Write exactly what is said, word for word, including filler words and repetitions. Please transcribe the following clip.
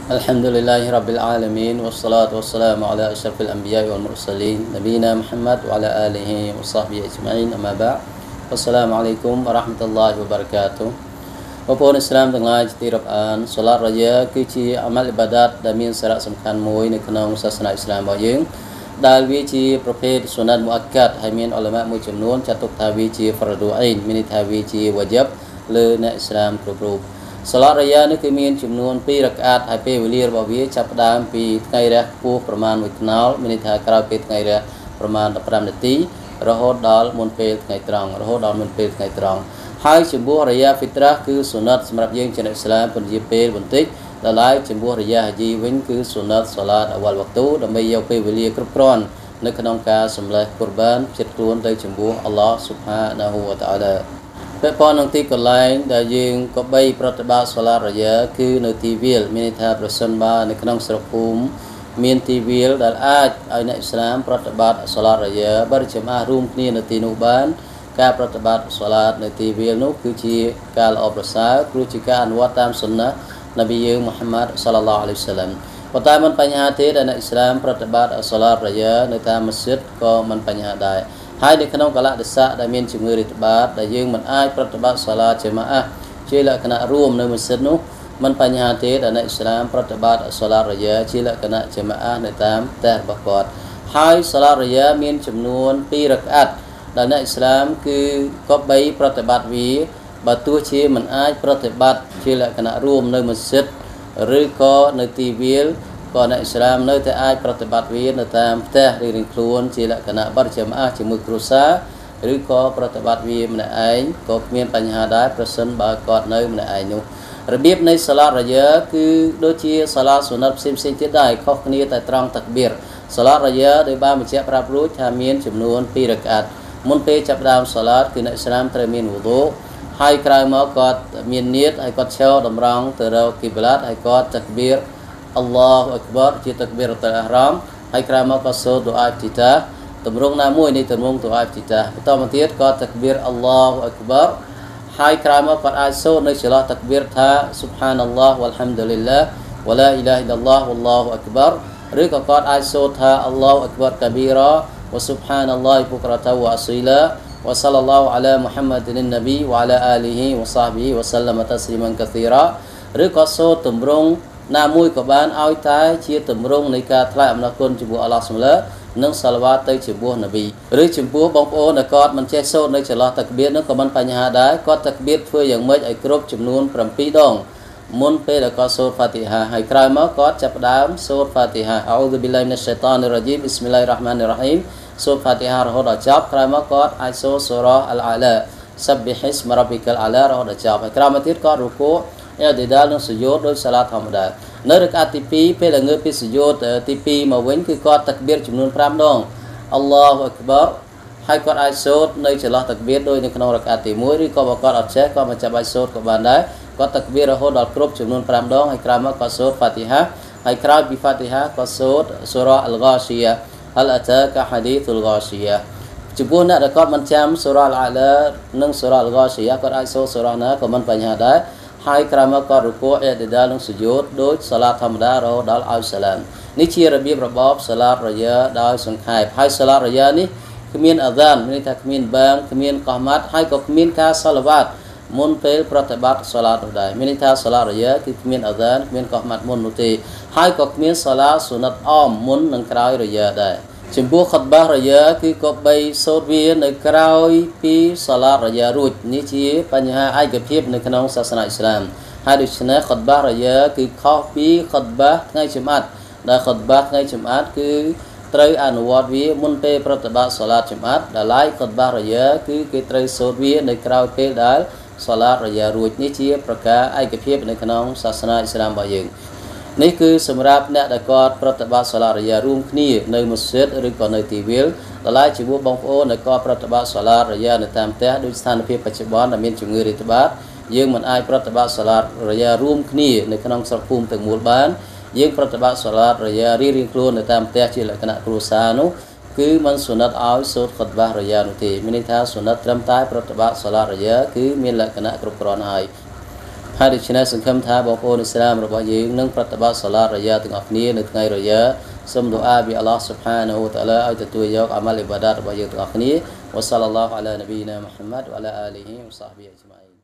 الحمد لله رب العالمين والصلاة والسلام على أشرف الأنبياء والمرسلين نبينا محمد وعلى آله وصحبه أجمعين أما بعد السلام عليكم ورحمة الله وبركاته បងប្អូនឥស្លាមទាំងឡាយជាទីរាប់អានសូឡាតរយ៉ាគឺជាអាម៉ាល់អ៊ីបាដាតដែលមានសារៈសំខាន់មួយនៅក្នុងសាសនាអ៊ីស្លាមរបស់យើងដែលវាជាប្រភេទសុណាត់មុអក្កាត់ហើយមានឧលមាមួយចំនួនចាត់ទុកថាវាជាហ្វរឌូអ៊ីនមានន័យថាវាជាវ៉ាជីបលើអ្នកអ៊ីស្លាមគ្រប់រូបសូឡាតរយ៉ានេះគឺមានចំនួនពីររកាតហើយពេលវេលារបស់វាចាប់ផ្ដើមពីថ្ងៃរះពោះប្រមាណមួយថ្នោលមានន័យថាក្រោយពេលថ្ងៃរះប្រមាណដប់ប្រាំនាទីរហូតដល់មុនពេលថ្ងៃត្រង់រហូតដល់មុនពេលថ្ងៃត្រង់ហើយចំពោះរយ៉ាហ្វីត្រាគឺសុណាត់សម្រាប់យើងជាអ្នកអ៊ីស្លាមពន្យាពេលបន្តិចដល់ហើយចំពោះរយ៉ាហាជីវិញគឺសុណាត់សូឡាតអវ៉ាល់វ៉ាទូដើម្បីយកពេលវេលាគ្រប់គ្រាន់នៅក្នុងការសម្លេះកុរបានចិត្តខ្លួនទៅចំពោះអល់ឡោះស៊ុបហានាហ៊ូវតាអាឡាពាក់ព័ន្ធនឹងទីកន្លែងដែលយើងក៏បីប្រតិបត្តិសូឡាតរយ៉ាគឺនៅទីវាលមានន័យថាប្រសិនបើនៅក្នុងស្រុកភូមិមានទីវាលដែលអាចឲ្យអ្នកអ៊ីស្លាមប្រតិបត្តិសូឡាតរយ៉ាបរិច្ចាមរួមគ្នានៅទីនោះបានការប្រតិបត្តិសូឡាតនៅទីវាលនោះគឺជាការល្អប្រសើរព្រោះជាការអនុវត្តតាមសុណានប៊ីយើងមូហាម៉ាត់សល្លឡោះអាឡៃហ៊ីវសល្លមប៉ុន្តែមិនបញ្ហាទេដែលអ្នកអ៊ីស្លាមប្រតិបត្តិសូឡាតរយ៉ានៅតាមមស្ជីដក៏មិនបញ្ហាដែរហើយនៅក្នុងកលៈទេសៈដែលមានជំងឺរាតត្បាតដែលយើងមិនអាចប្រតិបត្តិសូឡាតជាម៉ាអាជាលក្ខណៈរួមនៅមស្ជីដនោះមិនបញ្ហាទេដែលអ្នកអ៊ីស្លាមប្រតិបត្តិសូឡាតរយ៉ាជាលក្ខណៈជាម៉ាអានៅតាមផ្ទះរបស់គាត់ហើយសូឡាតរយ៉ាមានចំនួនពីររកាតដែលអ្នកអ៊ីស្លាមគឺក៏បីប្រតិបត្តិវាបើទោះជាមិនអាចប្រតិបត្តិជាលក្ខណៈរួមនៅមស្ជីដឬក៏នៅទីវាលក៏អ្នកអ៊ីស្លាមនៅតែអាចប្រតិបត្តិវានៅតាមផ្ទះរៀងៗខ្លួនជាលក្ខណៈបរិច្ចាមអាជាមួយគ្រួសារឬក៏ប្រតិបត្តិវាម្នាក់ឯងក៏គ្មានបញ្ហាដែរប្រសិនបើគាត់នៅម្នាក់ឯងនោះរបៀបនៃសូឡាតរយ៉ាគឺដូចជាសូឡាតសុណាត់ផ្សេងៗទៀតដែរខុសគ្នាតែត្រង់តាក់បៀរសូឡាតរយ៉ាដោយបានបញ្ជាក់ប្រាប់រួចថាមានចំនួនពីររកាតមុនពេលចាប់ផ្ដើមសូឡាតគឺអ្នកអ៊ីស្លាមត្រូវមានវូឌូហើយក្រោយមកគាត់មាននៀតហើយគាត់ឈរតម្រង់ទៅរកគីប្លាតហើយគាត់តាក់បៀរអល់ឡោះអក្បរជាតាក់បៀរតអ៊ីរ៉ាមហើយក្រោយមកក៏សូត្រឌូអាអ៊ីទីតាតម្រង់ណាមួយនៃតម្រង់ឌូអាអ៊ីទីតាបន្តមកទៀតក៏តាក់បៀរអល់ឡោះអក្បរហើយក្រោយមកគាត់អាចសូត្រនៅចន្លោះតាក់បៀរថាស៊ុបហានអល់ឡោះវ៉ាល់ហាំឌុលីឡាវ៉ាឡាអ៊ីឡាហ៍អ៊ីឡាឡោះវ៉ាឡោះអក្បរឬក៏គាត់អាចសូត្រថាអល់ឡោះអក្បរកាប៊ីរ៉ាវ៉ាស៊ុបហានអល់ឡោះបុក្រតាវ៉ាអស៊ីឡាوصلى الله على محمد النبي وعلى آله وصحبه وسلم تسليما كثيرا ឬក៏សូត្រទម្រង់ណាមួយក៏បានឲ្យតែជាទម្រង់នៃការថ្លែងអំណរគុណចំពោះអល់ឡោះសុបហាននិងសាឡាវ៉ាតទៅចំពោះនប៊ីឬចំពោះបងប្អូនដែលគាត់មិនចេះសូត្រនៅចន្លោះតាក់បៀរនោះក៏មិនបញ្ហាដែរគាត់តាក់បៀរធ្វើយ៉ាងម៉េចឲ្យគ្រប់ចំនួន7ដងមុនពេលដែលគាត់សូត្រហ្វាទីហាហើយក្រោយមកគាត់ចាប់ផ្ដើមសូត្រហ្វាទីហាអ៊ូឌុប៊ីឡាហ៊ីមីនឆៃតានីររ៉ាជីមប៊ីស្មិលឡាហ៊ីររ៉ាហ្មានីររ៉ាហ៊ីមសូត្រហ្វាទីហារហូតដល់ចប់ក្រោយមកគាត់អាចសូត្រសូរ៉ាអល់អាឡាសប៊ីហ៊ីស្មរ៉ាប៊ីកលអាឡារហូតដល់ចប់ហើយក្រោយមកទៀតគាត់រុគូអ៊ីឌីដាលនិងសុយោតដោយសាឡាតធម្មតានៅរកាតទី2ពេលដែលងើបពីសុយោតទី2មកវិញគឺគាត់តាក់បៀរចំនួន5ដងអល់ឡោះអក្បរហើយគាត់អាចសូត្រនៅចន្លោះតាក់បៀរដោយនៅក្នុងរកាតទី1ឬក៏បើគាត់អត់ចេះគាត់មិនចាំបាច់សូត្រក៏បានដែរគាត់តាក់បៀររហូតដល់គ្រប់ចំនួន5ដងហើយក្រោយមកគាត់សូត្រហ្វាទីហាហើយក្រោយពីហ្វាទីហាគាត់សូត្រសូរ៉ាអល់ហ្គាស៊ីយ៉ាហលអតាកាហាឌីទុលហ្គាស៊ីយ៉ាចំពោះអ្នកដែលគាត់មិនចាំសូរ៉ាអល់អាឡានិងសូរ៉ាអល់ហ្គាស៊ីយ៉ាគាត់អាចសូត្រសូរ៉ាណាក៏មិនបញ្ហាដែរហើយក្រោយមកក៏រុគូអ៊ីឌីដាលនិងសុយោតដោយសាឡាតធម្មតារហូតដល់ឲ្យសាឡាមនេះជារបៀបរបបសាឡាតរយ៉ាដោយសង្ខេបហើយសាឡាតរយ៉ានេះគ្មានអាហ្សានមានន័យថាគ្មានបាងគ្មានកោះម៉ាត់ហើយក៏គ្មានការសាឡាវ៉ាតមុនពេលប្រតិបត្តិសាឡាតនោះដែរមានន័យថាសាឡាតរយ៉ាគឺគ្មានអាហ្សានគ្មានកោះម៉ាត់មុននោះទេហើយក៏គ្មានសាឡាតសុណាត់អមមុននិងក្រោយរយ៉ាដែរចំពោះខុតបារយ៉ាគឺក៏បីសូត្រវានៅក្រោយពីសាឡាតរយ៉ារួចនេះជាបញ្ហាឯកភាពនៅក្នុងសាសនាអ៊ីស្លាមហើយដូច្នេះខុតបារយ៉ាគឺខុសពីខុតបាថ្ងៃចំអាត់ដែលខុតបាថ្ងៃចំអាត់គឺត្រូវអនុវត្តវាមុនពេលប្រតិបត្តិសាឡាតចំអាត់ដែលឡាយខុតបារយ៉ាគឺគេត្រូវសូត្រវានៅក្រោយពេលដែលសាឡាតរយ៉ារួចនេះជាប្រការឯកភាពនៅក្នុងសាសនាអ៊ីស្លាមរបស់យើងនេះគឺសម្រាប់អ្នកដែលគាត់ប្រតិបត្តិសាឡាតរយ៉ារួមគ្នានៅមស្ជីដឬក៏នៅទីវាលដែលឡាយជាបងប្អូនដែលគាត់ប្រតិបត្តិសាឡាតរយ៉ានៅតាមផ្ទះដោយស្ថានភាពបច្ចុប្បន្នដែលមានជំងឺរាតត្បាតយើងមិនអាចប្រតិបត្តិសាឡាតរយ៉ារួមគ្នានៅក្នុងស្រុកភូមិទាំងមូលបានយើងប្រតិបត្តិសាឡាតរយ៉ារៀងៗខ្លួននៅតាមផ្ទះជាលក្ខណៈគ្រួសារនោះគឺមិនសុណាត់ឲ្យសូត្រខុតបារយ៉ានោះទេមានន័យថាសុណាត់ត្រឹមតែប្រតិបត្តិសាឡាតរយ៉ាគឺមានលក្ខណៈគ្រប់គ្រាន់ហើយហើយដូច្នេះសង្ឃឹមថាបងប្អូនឥស្លាមរបស់យើងនឹងប្រតិបត្តិសាឡាតរយ៉ាទាំងអស់គ្នានៅថ្ងៃរយ៉ាសូមឌូអាពីអល់ឡោះស៊ុបហានាហ៊ូវតាអាឡាឲ្យទទួលយកអាម៉ាល់អ៊ីបាដាតរបស់យើងទាំងអស់គ្នាវ៉ាសល្លឡោះអាឡានប៊ីណាមុហម្មាត់វ៉ាឡាអាលីហ៊ីវ៉ាសាហ្ប៊ីអ៊ីអ៊ីជ្ម៉ៃ